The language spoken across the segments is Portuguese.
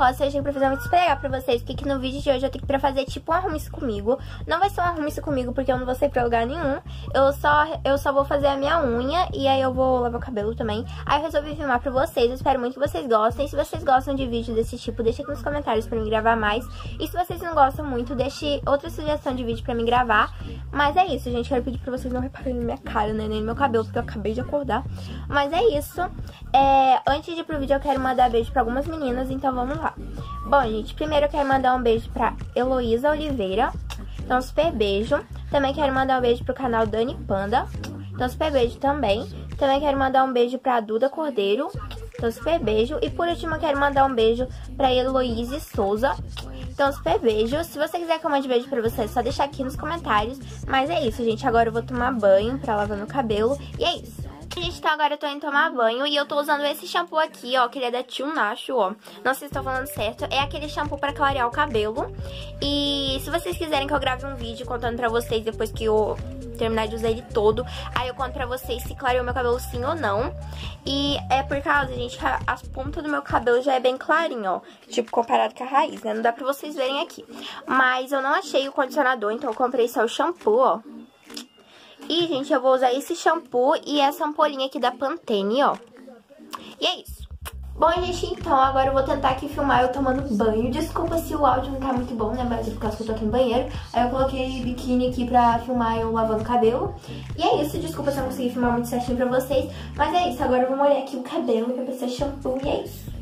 Costa, eu achei pra fazer um vídeo super legal pra vocês, porque aqui no vídeo de hoje eu tenho pra fazer tipo um arrume-se comigo. Não vai ser um arrume-se comigo, porque eu não vou sair pra lugar nenhum. Eu só vou fazer a minha unha e aí eu vou lavar o cabelo também. Aí eu resolvi filmar pra vocês, eu espero muito que vocês gostem. Se vocês gostam de vídeo desse tipo, deixa aqui nos comentários pra mim gravar mais. E se vocês não gostam muito, deixe outra sugestão de vídeo pra mim gravar. Mas é isso, gente, quero pedir pra vocês não repararem na minha cara, né, nem no meu cabelo, porque eu acabei de acordar. Mas é isso. Antes de ir pro vídeo eu quero mandar beijo pra algumas meninas, então vamos lá. Bom, gente, primeiro eu quero mandar um beijo pra Heloísa Oliveira. Então, super beijo. Também quero mandar um beijo pro canal Dani Panda. Então, super beijo também. Também quero mandar um beijo pra Duda Cordeiro. Então, super beijo. E por último, eu quero mandar um beijo pra Heloísa Souza. Então, super beijo. Se você quiser que eu mande beijo pra você, é só deixar aqui nos comentários. Mas é isso, gente. Agora eu vou tomar banho pra lavar meu cabelo. E é isso. Gente, então agora eu tô indo tomar banho e eu tô usando esse shampoo aqui, ó, que ele é da Tio Nacho, ó. Não sei se tô falando certo. É aquele shampoo pra clarear o cabelo. E se vocês quiserem que eu grave um vídeo contando pra vocês depois que eu terminar de usar ele todo, aí eu conto pra vocês se clareou meu cabelo sim ou não. E é por causa, gente, que as pontas do meu cabelo já é bem clarinho, ó. Tipo, comparado com a raiz, né? Não dá pra vocês verem aqui. Mas eu não achei o condicionador, então eu comprei só o shampoo, ó. E, gente, eu vou usar esse shampoo e essa ampolinha aqui da Pantene, ó. E é isso. Bom, gente, então, agora eu vou tentar aqui filmar eu tomando banho. Desculpa se o áudio não tá muito bom, né, mas é por causa que eu tô aqui no banheiro. Aí eu coloquei biquíni aqui pra filmar eu lavando o cabelo. E é isso, desculpa se eu não consegui filmar muito certinho pra vocês. Mas é isso, agora eu vou molhar aqui o cabelo pra passar shampoo e é isso.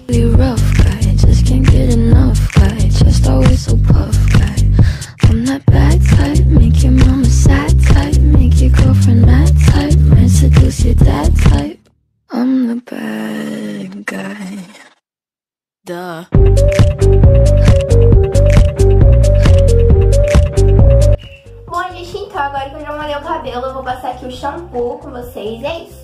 I'm that bad type, make your mama sad type, make your girlfriend mad type, might seduce your dad type. I'm the bad guy. Duh. Bom, gente, então agora que eu já molhei o cabelo, eu vou passar aqui o shampoo com vocês, e é isso.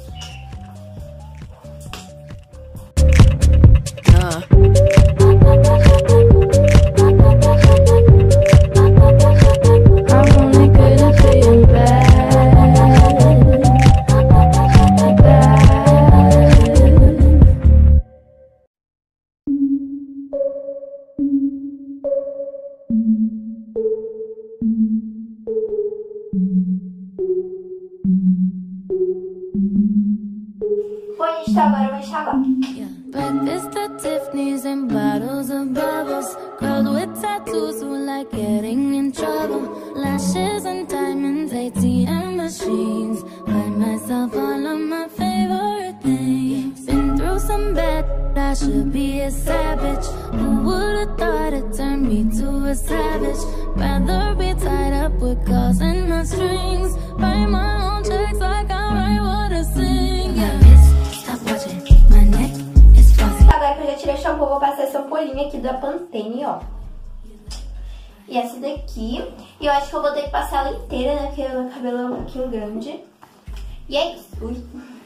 Bom, gente, agora eu vou enxaguar. Breakfast at Tiffany's and bottles of bubbles. Girls with tattoos who like getting in trouble. Lashes and diamonds, ATM machines. Buy myself all of my favorite things. Been through some bad, I should be a savage. Who would've thought it turned me to a savage? Rather be tied up with calls and not strings. Write my own checks like I write what I sing. Agora que eu já tirei o shampoo, vou passar essa ampolinha aqui da Pantene, ó. E essa daqui. E eu acho que eu vou ter que passar ela inteira, né? Porque o meu cabelo é um pouquinho grande. E é isso. Ui.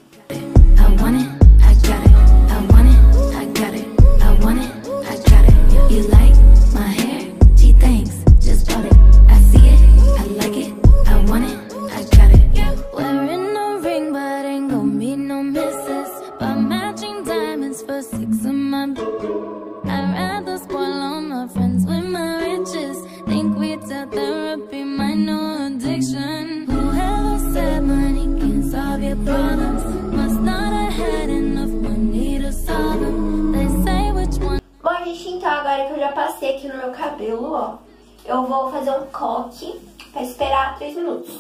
Bom, gente, então agora que eu já passei aqui no meu cabelo, ó, eu vou fazer um coque pra esperar 3 minutos.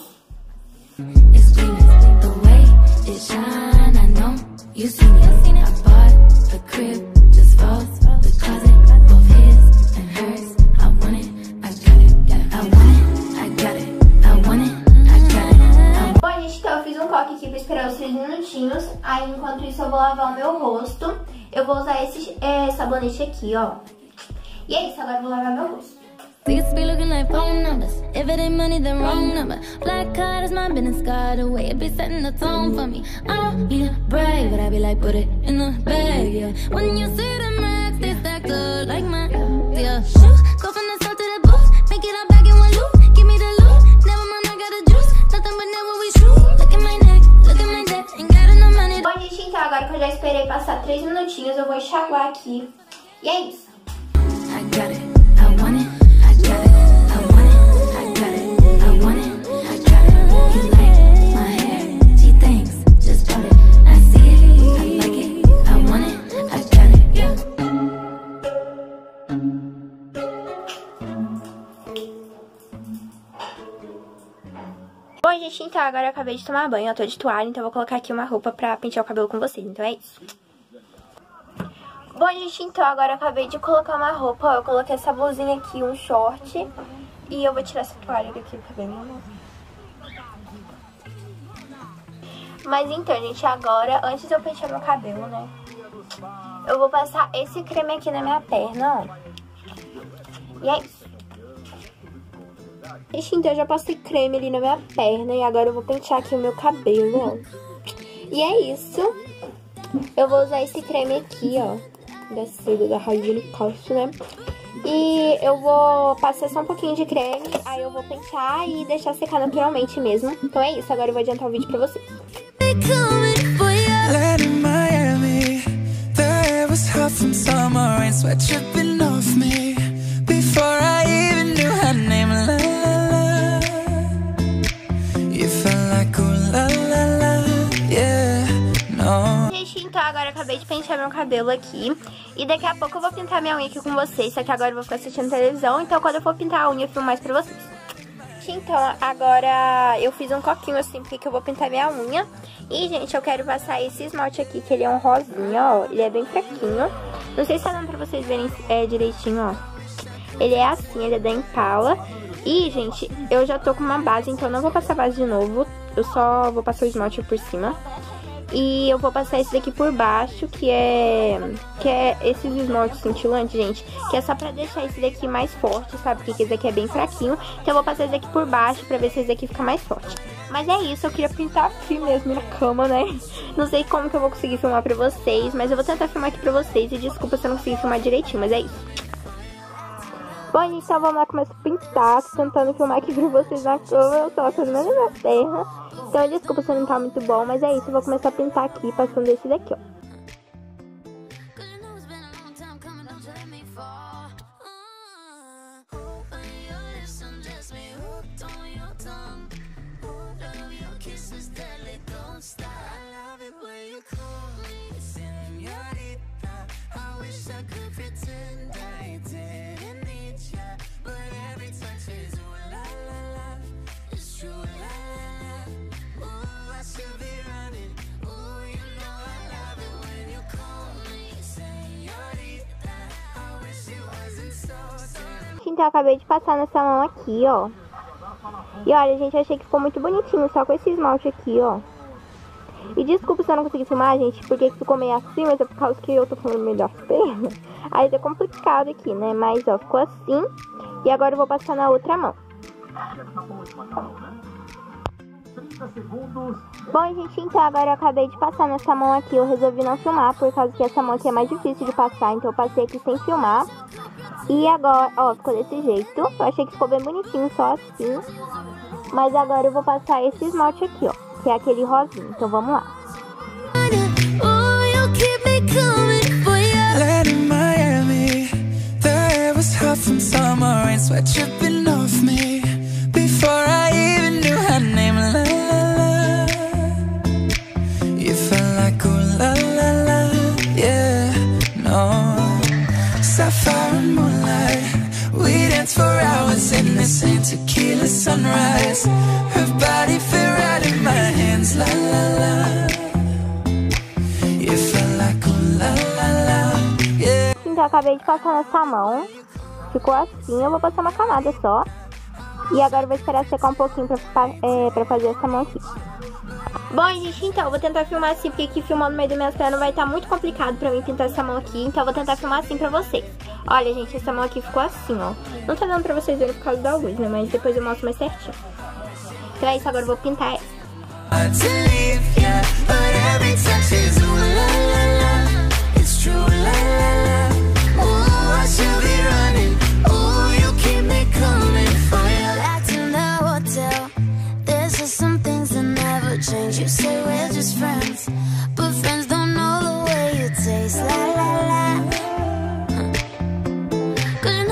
Bom, gente, então eu fiz um coque aqui pra esperar os 3 minutinhos. Aí, enquanto isso, eu vou lavar o meu rosto. Eu vou usar esse sabonete aqui, ó. E é isso, agora eu vou lavar meu rosto. These be looking like phone numbers. If it ain't money, then wrong number. Black card is my business card away. It be setting the tone for me. I don't need a brag, but I be like, put it in the bag, yeah. When you see the max, they stacked up like my, yeah. Shoes, go from the south to the booth. Make it all back in one loop. Give me the loot. Never mind, I got the juice. Nothing but never we shoot. Look at my neck, look at my neck. Ain't got enough money. Bom, gente, então agora que eu já esperei passar 3 minutinhos, eu vou enxaguar aqui. E é isso. got it, I want it, I got it, I want it, I got it, I want it, I got it. You like my hair? She thinks, just bought it. I see it, I like it, I want it, I got it, yeah. Bom, gente, então agora eu acabei de tomar banho, eu tô de toalha, então eu vou colocar aqui uma roupa pra pentear o cabelo com vocês, então é isso. Bom, gente, então agora eu acabei de colocar uma roupa, ó, eu coloquei essa blusinha aqui, um short, e eu vou tirar essa toalha daqui do cabelo. Mas então, gente, agora, antes de eu pentear meu cabelo, né, eu vou passar esse creme aqui na minha perna, ó. E é isso. Gente, então eu já passei creme ali na minha perna e agora eu vou pentear aqui o meu cabelo, ó. E é isso. Eu vou usar esse creme aqui, ó, da seda da Hygiene Cost, né? E eu vou passar só um pouquinho de creme, aí eu vou pentear e deixar secar naturalmente mesmo. Então é isso, agora eu vou adiantar o vídeo pra vocês. Gente, então agora eu acabei de pentear meu cabelo aqui. E daqui a pouco eu vou pintar minha unha aqui com vocês. Só que agora eu vou ficar assistindo televisão. Então quando eu for pintar a unha eu filmo mais pra vocês. Então agora eu fiz um coquinho assim porque eu vou pintar minha unha. E gente, eu quero passar esse esmalte aqui, que ele é um rosinha, ó. Ele é bem fraquinho. Não sei se tá dando pra vocês verem direitinho, ó. Ele é assim, ele é da Impala. E, gente, eu já tô com uma base, então eu não vou passar base de novo. Eu só vou passar o esmalte por cima. E eu vou passar esse daqui por baixo, que é esses esmaltes cintilantes, gente. Que é só pra deixar esse daqui mais forte, sabe? Porque esse daqui é bem fraquinho. Então eu vou passar esse daqui por baixo pra ver se esse daqui fica mais forte. Mas é isso, eu queria pintar aqui mesmo na cama, né? Não sei como que eu vou conseguir filmar pra vocês, mas eu vou tentar filmar aqui pra vocês. E desculpa se eu não conseguir filmar direitinho, mas é isso. Bom, gente, então vamos lá começar a pintar. Tô tentando filmar aqui pra vocês na câmera. Eu tô pelo menos na terra. Então desculpa se não tá muito bom, mas é isso. Eu vou começar a pintar aqui, passando esse daqui, ó. Então eu acabei de passar nessa mão aqui, ó. E olha, gente, eu achei que ficou muito bonitinho, só com esse esmalte aqui, ó. E desculpa se eu não consegui filmar, gente, porque ficou meio assim, mas é por causa que eu tô falando meio das pernas. Aí tá complicado aqui, né? Mas, ó, ficou assim. E agora eu vou passar na outra mão. Bom, gente, então agora eu acabei de passar nessa mão aqui. Eu resolvi não filmar, por causa que essa mão aqui é mais difícil de passar. Então eu passei aqui sem filmar. E agora, ó, ficou desse jeito. Eu achei que ficou bem bonitinho, só assim. Mas agora eu vou passar esse esmalte aqui, ó, que é aquele rosinho. Então vamos lá. Tequila sunrise, her body fit right in my hands, la la la. You felt like oh la la la, yeah. Então eu acabei de passar nessa mão. Ficou assim, eu vou passar uma camada só. E agora eu vou esperar secar um pouquinho pra fazer essa mão aqui. Bom, gente, então eu vou tentar filmar assim, porque aqui filmando no meio das minhas pernas vai estar muito complicado pra mim pintar essa mão aqui. Então eu vou tentar filmar assim pra vocês. Olha, gente, essa mão aqui ficou assim, ó. Não tá dando pra vocês verem por causa da luz, né? Mas depois eu mostro mais certinho. Então é isso, agora eu vou pintar essa. You say we're just friends, but friends don't know the way you taste. La la la.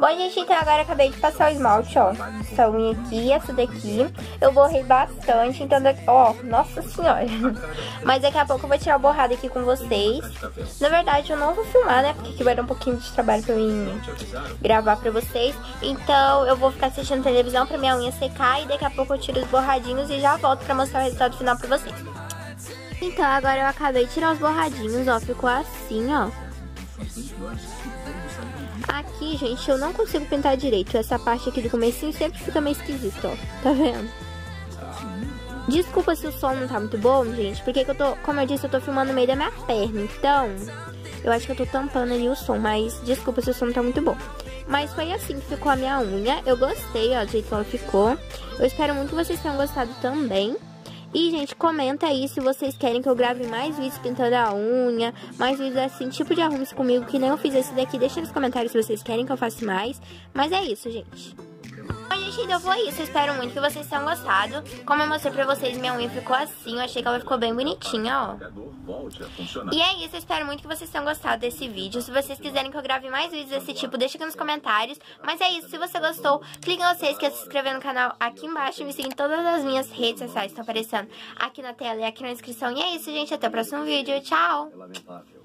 Bom, gente, então agora eu acabei de passar o esmalte, ó. Essa unha aqui, essa daqui. Eu borrei bastante, então... Ó, nossa senhora. Mas daqui a pouco eu vou tirar o borrado aqui com vocês. Na verdade, eu não vou filmar, né? Porque aqui vai dar um pouquinho de trabalho pra mim gravar pra vocês. Então, eu vou ficar assistindo televisão pra minha unha secar. E daqui a pouco eu tiro os borradinhos e já volto pra mostrar o resultado final pra vocês. Então, agora eu acabei de tirar os borradinhos, ó. Ficou assim, ó. Aqui, gente, eu não consigo pintar direito. Essa parte aqui do comecinho sempre fica meio esquisito, ó. Tá vendo? Desculpa se o som não tá muito bom, gente. Porque como eu disse, eu tô filmando no meio da minha perna. Então, eu acho que eu tô tampando ali o som. Mas desculpa se o som não tá muito bom. Mas foi assim que ficou a minha unha. Eu gostei, ó, do jeito que ela ficou. Eu espero muito que vocês tenham gostado também. E, gente, comenta aí se vocês querem que eu grave mais vídeos pintando a unha, mais vídeos assim, tipo de arrume-se comigo, que nem eu fiz esse daqui. Deixa nos comentários se vocês querem que eu faça mais. Mas é isso, gente. Bom, gente, então foi isso. Eu espero muito que vocês tenham gostado. Como eu mostrei pra vocês, minha unha ficou assim. Eu achei que ela ficou bem bonitinha, ó. E é isso, eu espero muito que vocês tenham gostado desse vídeo. Se vocês quiserem que eu grave mais vídeos desse tipo, deixa aqui nos comentários. Mas é isso, se você gostou, clique em vocês que é se inscrever no canal aqui embaixo. E me siga em todas as minhas redes sociais, estão aparecendo aqui na tela e aqui na descrição. E é isso, gente, até o próximo vídeo. Tchau!